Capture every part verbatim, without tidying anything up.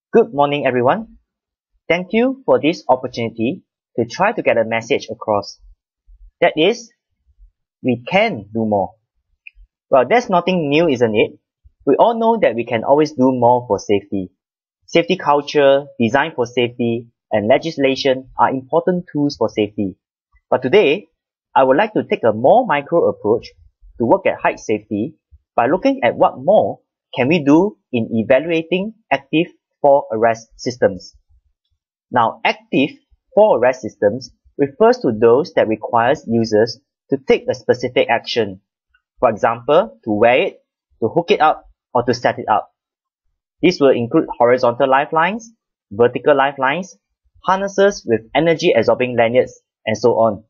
Good morning, everyone. Thank you for this opportunity to try to get a message across. That is, we can do more. Well, that's nothing new, isn't it? We all know that we can always do more for safety. Safety culture, design for safety, and legislation are important tools for safety. But today, I would like to take a more micro approach to look at height safety by looking at what more can we do in evaluating active fall arrest systems. Now, active fall arrest systems refers to those that requires users to take a specific action. For example, to wear it, to hook it up, or to set it up. This will include horizontal lifelines, vertical lifelines, harnesses with energy-absorbing lanyards, and so on.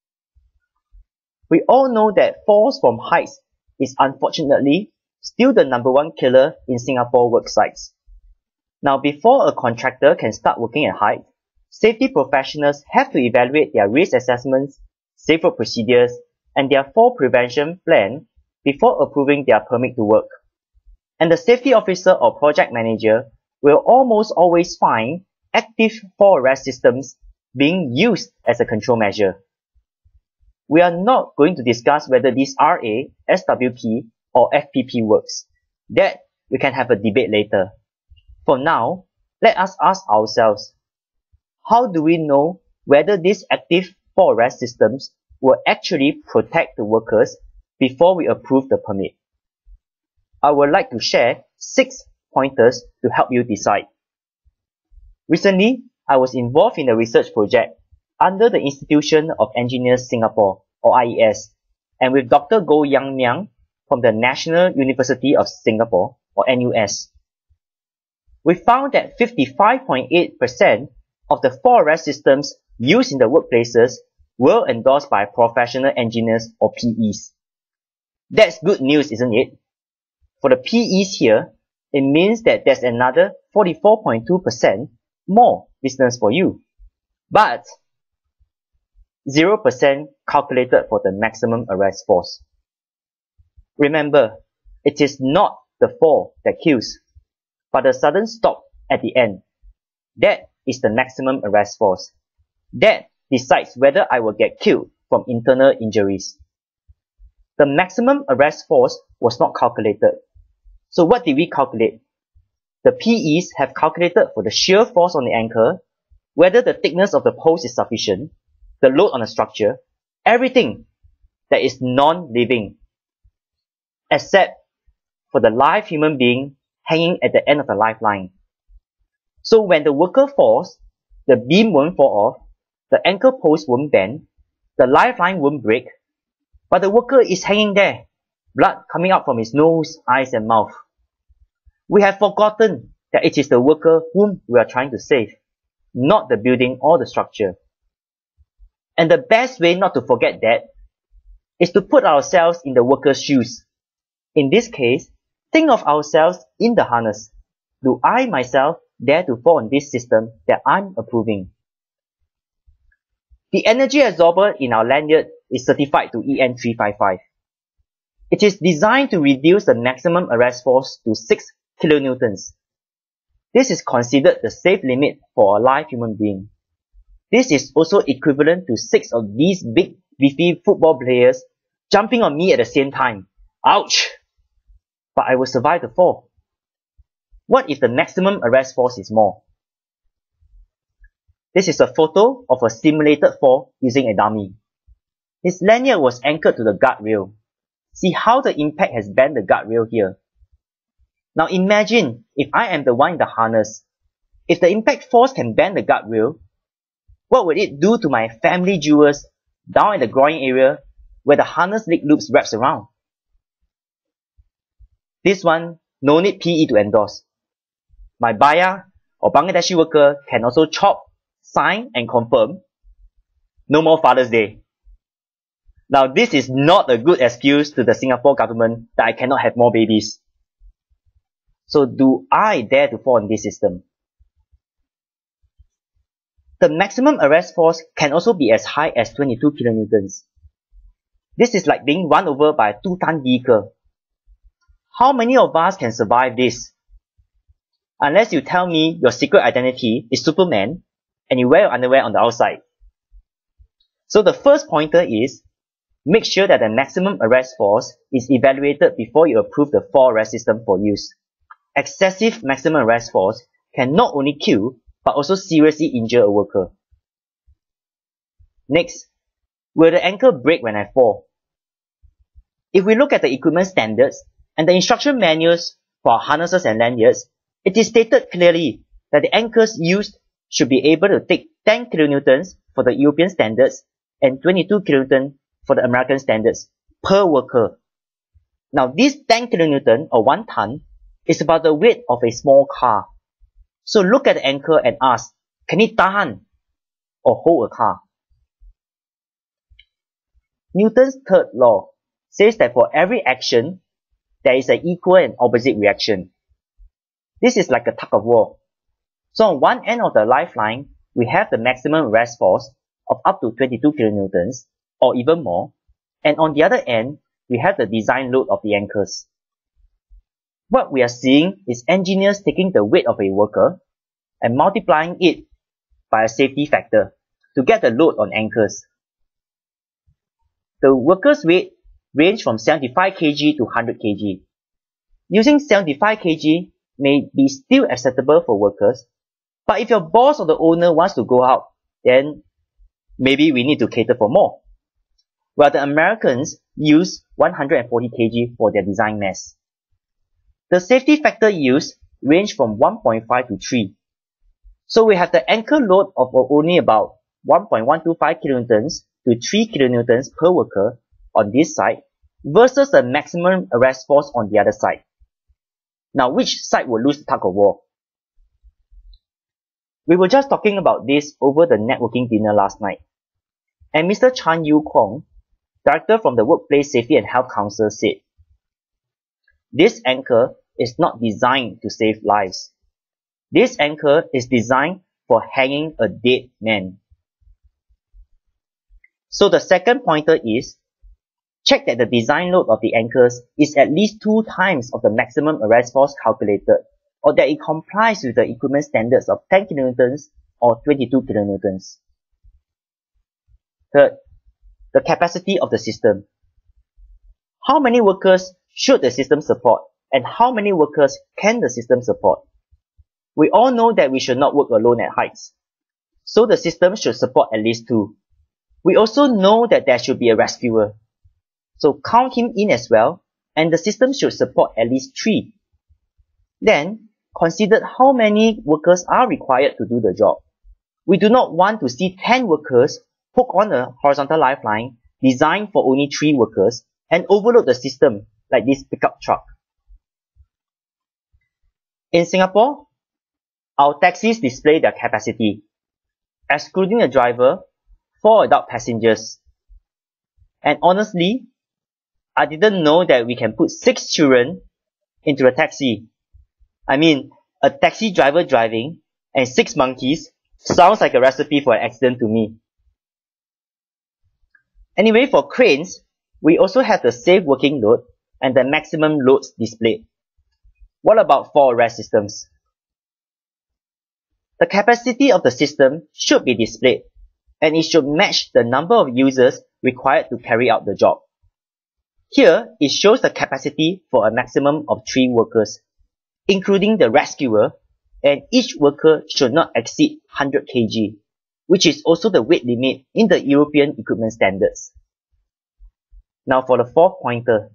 We all know that falls from heights is unfortunately still the number one killer in Singapore work sites. Now, before a contractor can start working at height, safety professionals have to evaluate their risk assessments, safe work procedures, and their fall prevention plan before approving their permit to work. And the safety officer or project manager will almost always find active fall arrest systems being used as a control measure. We are not going to discuss whether this R A, S W P, or F P P works. That we can have a debate later. For now, let us ask ourselves, how do we know whether these active fall arrest systems will actually protect the workers before we approve the permit? I would like to share six pointers to help you decide. Recently, I was involved in a research project under the Institution of Engineers Singapore, or I E S, and with Doctor Goh Yang Miang from the National University of Singapore, or N U S. We found that fifty-five point eight percent of the fall arrest systems used in the workplaces were endorsed by professional engineers or P Es. That's good news, isn't it? For the P Es here, it means that there's another forty-four point two percent more business for you. But zero percent calculated for the maximum arrest force. Remember, it is not the fall that kills, but the sudden stop at the end. That is the maximum arrest force. That decides whether I will get killed from internal injuries. The maximum arrest force was not calculated. So what did we calculate? The P Es have calculated for the shear force on the anchor, whether the thickness of the post is sufficient, the load on the structure, everything that is non-living, except for the live human being hanging at the end of the lifeline. So when the worker falls, the beam won't fall off, the anchor post won't bend, the lifeline won't break, but the worker is hanging there, blood coming out from his nose, eyes, and mouth. We have forgotten that it is the worker whom we are trying to save, not the building or the structure. And the best way not to forget that is to put ourselves in the worker's shoes. In this case, think of ourselves in the harness. Do I myself dare to fall on this system that I'm approving? The energy absorber in our lanyard is certified to E N three fifty-five. It is designed to reduce the maximum arrest force to six kilonewtons. This is considered the safe limit for a live human being. This is also equivalent to six of these big beefy football players jumping on me at the same time. Ouch! But I will survive the fall. What if the maximum arrest force is more? This is a photo of a simulated fall using a dummy. His lanyard was anchored to the guardrail. See how the impact has bent the guardrail here. Now imagine if I am the one in the harness. If the impact force can bend the guardrail, what would it do to my family jewels down at the groin area where the harness leg loops wraps around? This one, no need P E to endorse. My Baya or Bangladeshi worker can also chop, sign and confirm, no more Father's Day. Now this is not a good excuse to the Singapore government that I cannot have more babies. So do I dare to fall in this system? The maximum arrest force can also be as high as twenty-two kilonewtons. This is like being run over by a two-ton vehicle. How many of us can survive this? Unless you tell me your secret identity is Superman and you wear your underwear on the outside. So the first pointer is, make sure that the maximum arrest force is evaluated before you approve the four arrest system for use. Excessive maximum arrest force can not only kill, but also seriously injure a worker. Next, will the ankle break when I fall? If we look at the equipment standards and the instruction manuals for harnesses and lanyards, it is stated clearly that the anchors used should be able to take ten kilonewtons for the European standards and twenty-two kilonewtons for the American standards per worker. Now this ten kilonewton or one ton is about the weight of a small car. So look at the anchor and ask, can it tahan or hold a car? Newton's third law says that for every action, there is an equal and opposite reaction. This is like a tug of war. So on one end of the lifeline, we have the maximum arrest force of up to twenty-two kilonewtons or even more. And on the other end, we have the design load of the anchors. What we are seeing is engineers taking the weight of a worker and multiplying it by a safety factor to get the load on anchors. The worker's weight range from seventy-five kilograms to one hundred kilograms. Using seventy-five kilograms may be still acceptable for workers, but if your boss or the owner wants to go out, then maybe we need to cater for more. While the Americans use one hundred forty kilograms for their design mass. The safety factor used range from one point five to three. So we have the anchor load of only about one point one two five kilonewtons to three kilonewtons per worker on this side versus the maximum arrest force on the other side. Now, which side will lose the tug of war? We were just talking about this over the networking dinner last night. And Mister Chan Yu Kwong, director from the Workplace Safety and Health Council, said, this anchor is not designed to save lives. This anchor is designed for hanging a dead man. So the second pointer is, check that the design load of the anchors is at least two times of the maximum arrest force calculated, or that it complies with the equipment standards of ten kilonewtons or twenty-two kilonewtons. Third, the capacity of the system. How many workers should the system support, and how many workers can the system support? We all know that we should not work alone at heights, so the system should support at least two. We also know that there should be a rescuer, so count him in as well, and the system should support at least three. Then, consider how many workers are required to do the job. We do not want to see ten workers hook on a horizontal lifeline designed for only three workers and overload the system like this pickup truck. In Singapore, our taxis display their capacity, excluding the driver, four adult passengers. And honestly, I didn't know that we can put six children into a taxi. I mean, a taxi driver driving and six monkeys sounds like a recipe for an accident to me. Anyway, for cranes, we also have the safe working load and the maximum loads displayed. What about four arrest systems? The capacity of the system should be displayed, and it should match the number of users required to carry out the job. Here, it shows the capacity for a maximum of three workers, including the rescuer, and each worker should not exceed one hundred kilograms, which is also the weight limit in the European equipment standards. Now for the fourth pointer.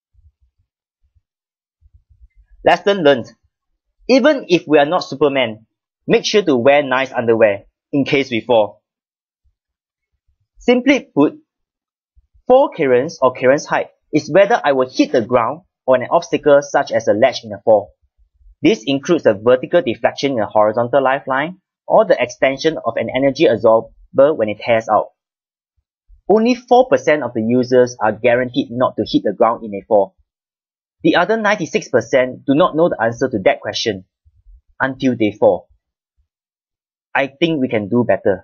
Lesson learned. Even if we are not Superman, make sure to wear nice underwear in case we fall. Simply put, fall clearance or clearance height is whether I will hit the ground or an obstacle such as a ledge in a fall. This includes the vertical deflection in a horizontal lifeline or the extension of an energy absorber when it tears out. Only four percent of the users are guaranteed not to hit the ground in a fall. The other ninety-six percent do not know the answer to that question until they fall. I think we can do better.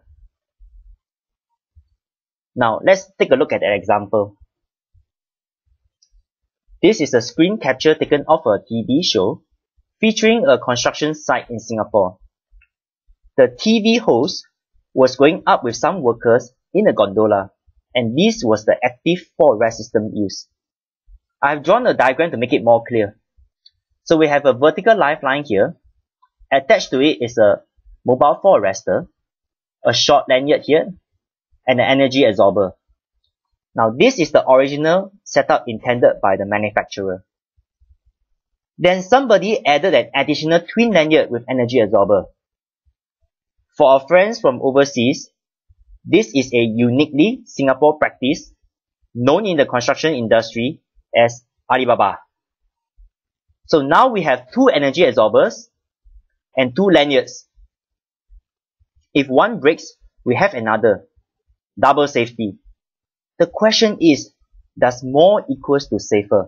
Now, let's take a look at an example. This is a screen capture taken off a T V show featuring a construction site in Singapore. The T V host was going up with some workers in a gondola, and this was the active fore-arrest system used. I've drawn a diagram to make it more clear. So we have a vertical lifeline here. Attached to it is a mobile fore-arrestor, a short lanyard here, and an energy absorber. Now this is the original setup intended by the manufacturer. Then somebody added an additional twin lanyard with energy absorber. For our friends from overseas, this is a uniquely Singapore practice known in the construction industry as Alibaba. So now we have two energy absorbers and two lanyards. If one breaks, we have another. Double safety. The question is, does more equals to safer?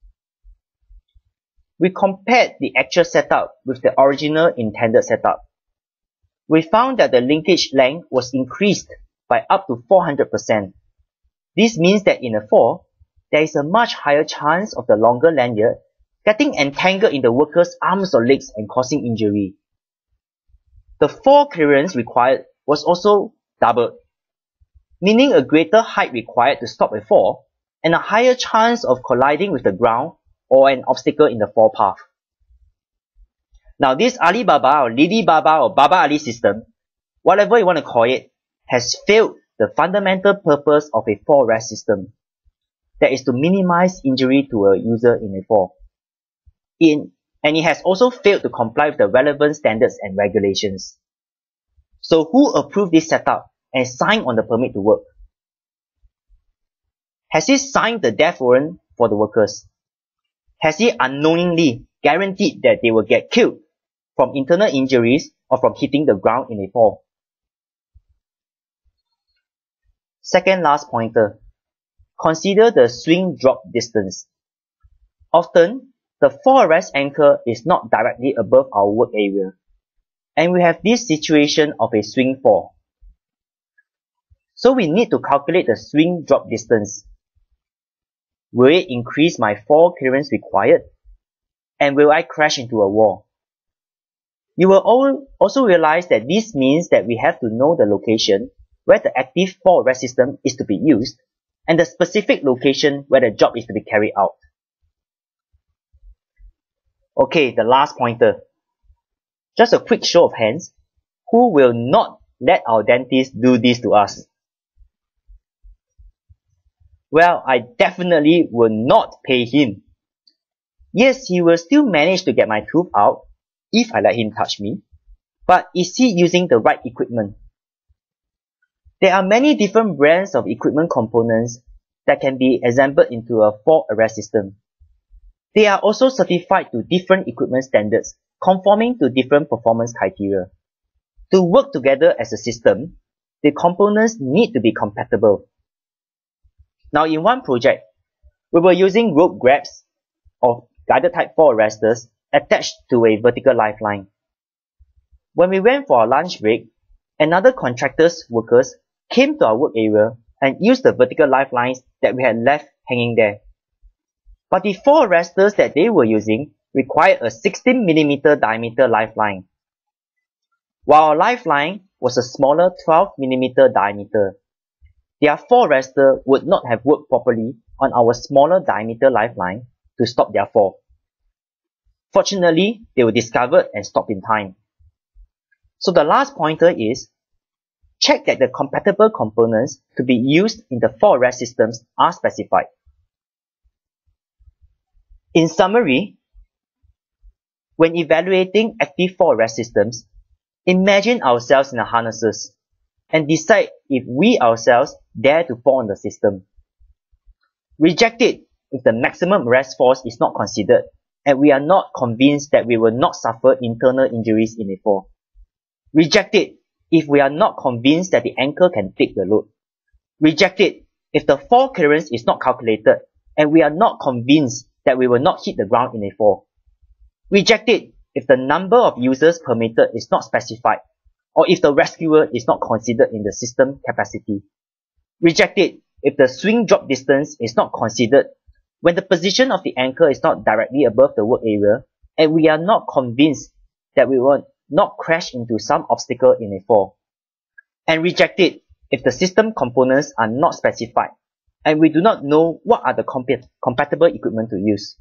We compared the actual setup with the original intended setup. We found that the linkage length was increased by up to four hundred percent. This means that in a fall, there is a much higher chance of the longer lanyard getting entangled in the worker's arms or legs and causing injury. The fall clearance required was also doubled, meaning a greater height required to stop a fall and a higher chance of colliding with the ground or an obstacle in the fall path. Now this Alibaba or Lidi Baba or Baba Ali system, whatever you want to call it, has failed the fundamental purpose of a fall arrest system. That is to minimize injury to a user in a fall. In, and it has also failed to comply with the relevant standards and regulations. So who approved this setup and signed on the permit to work? Has he signed the death warrant for the workers? Has he unknowingly guaranteed that they will get killed from internal injuries or from hitting the ground in a fall? Second last pointer. Consider the swing drop distance. Often, the fall arrest anchor is not directly above our work area, and we have this situation of a swing fall. So we need to calculate the swing drop distance. Will it increase my fall clearance required? And will I crash into a wall? You will also realize that this means that we have to know the location where the active fall arrest system is to be used and the specific location where the job is to be carried out. Okay, the last pointer. Just a quick show of hands. Who will not let our dentist do this to us? Well, I definitely will not pay him. Yes, he will still manage to get my tooth out if I let him touch me. But is he using the right equipment? There are many different brands of equipment components that can be assembled into a fall arrest system. They are also certified to different equipment standards, conforming to different performance criteria. To work together as a system, the components need to be compatible. Now in one project, we were using rope grabs or guided type fall arresters attached to a vertical lifeline. When we went for our lunch break, another contractor's workers came to our work area and used the vertical lifelines that we had left hanging there. But the fall arresters that they were using required a sixteen millimeter diameter lifeline, while our lifeline was a smaller twelve millimeter diameter. Their fall arrester would not have worked properly on our smaller diameter lifeline to stop their fall. Fortunately, they were discovered and stopped in time. So the last pointer is, check that the compatible components to be used in the fall arrest systems are specified. In summary, when evaluating active fall arrest systems, imagine ourselves in the harnesses and decide if we ourselves dare to fall on the system. Reject it if the maximum arrest force is not considered and we are not convinced that we will not suffer internal injuries in a fall. Reject it if we are not convinced that the anchor can take the load. Reject it if the fall clearance is not calculated and we are not convinced that we will not hit the ground in a fall. Reject it if the number of users permitted is not specified or if the rescuer is not considered in the system capacity. Reject it if the swing drop distance is not considered when the position of the anchor is not directly above the work area and we are not convinced that we will not crash into some obstacle in a fall, and reject it if the system components are not specified and we do not know what are the comp- compatible equipment to use.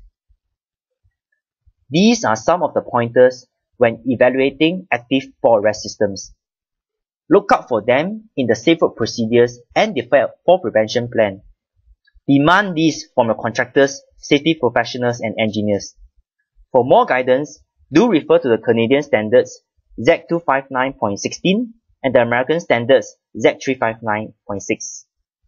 These are some of the pointers when evaluating active fall arrest systems. Look out for them in the safe work procedures and the fall prevention plan. Demand these from your contractors, safety professionals, and engineers. For more guidance, do refer to the Canadian standards Z two fifty-nine point one six and the American standards Z three fifty-nine point six.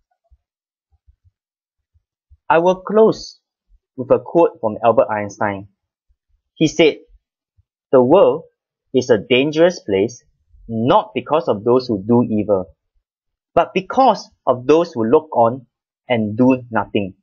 I will close with a quote from Albert Einstein. He said, "The world is a dangerous place not because of those who do evil, but because of those who look on and do nothing."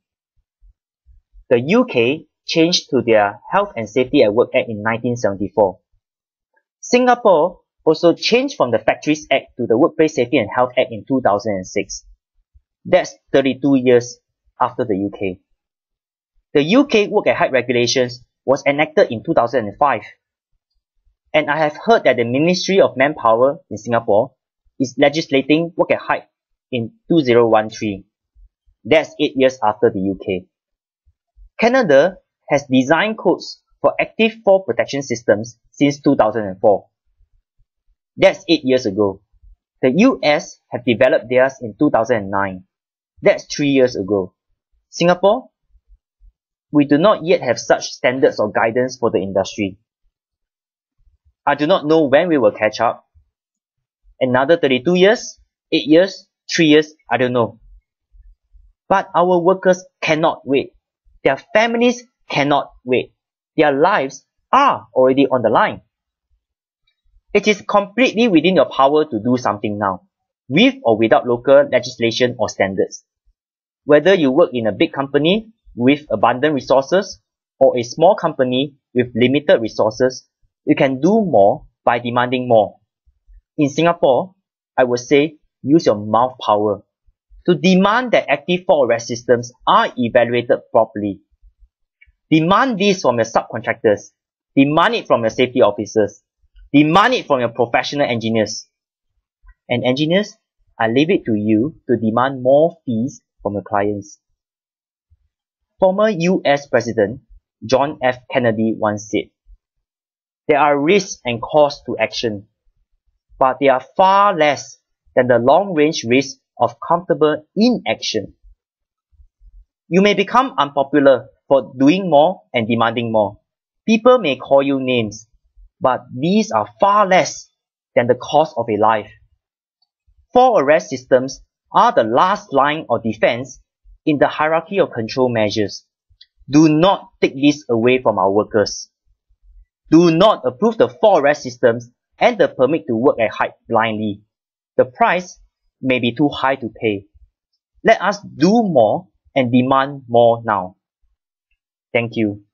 The U K changed to their Health and Safety at Work Act in nineteen seventy-four. Singapore also changed from the Factories Act to the Workplace Safety and Health Act in two thousand six. That's thirty-two years after the U K. The U K Work at Height regulations was enacted in two thousand five. And I have heard that the Ministry of Manpower in Singapore is legislating work at height in two thousand thirteen. That's eight years after the U K. Canada has designed codes for active fall protection systems since two thousand four. That's eight years ago. The U S have developed theirs in two thousand nine. That's three years ago. Singapore, we do not yet have such standards or guidance for the industry. I do not know when we will catch up. Another thirty-two years, eight years, three years, I don't know. But our workers cannot wait. Their families cannot wait. Their lives are already on the line. It is completely within your power to do something now, with or without local legislation or standards. Whether you work in a big company with abundant resources or a small company with limited resources, you can do more by demanding more. In Singapore, I would say use your mouth power to demand that active fall arrest systems are evaluated properly. Demand this from your subcontractors. Demand it from your safety officers. Demand it from your professional engineers. And engineers, I leave it to you to demand more fees from your clients. Former U S President John F. Kennedy once said, "There are risks and costs to action, but they are far less than the long-range risk of comfortable inaction." You may become unpopular for doing more and demanding more. People may call you names, but these are far less than the cost of a life. Fall arrest systems are the last line of defense in the hierarchy of control measures. Do not take this away from our workers. Do not approve the fall arrest systems and the permit to work at height blindly. The price may be too high to pay. Let us do more and demand more now. Thank you.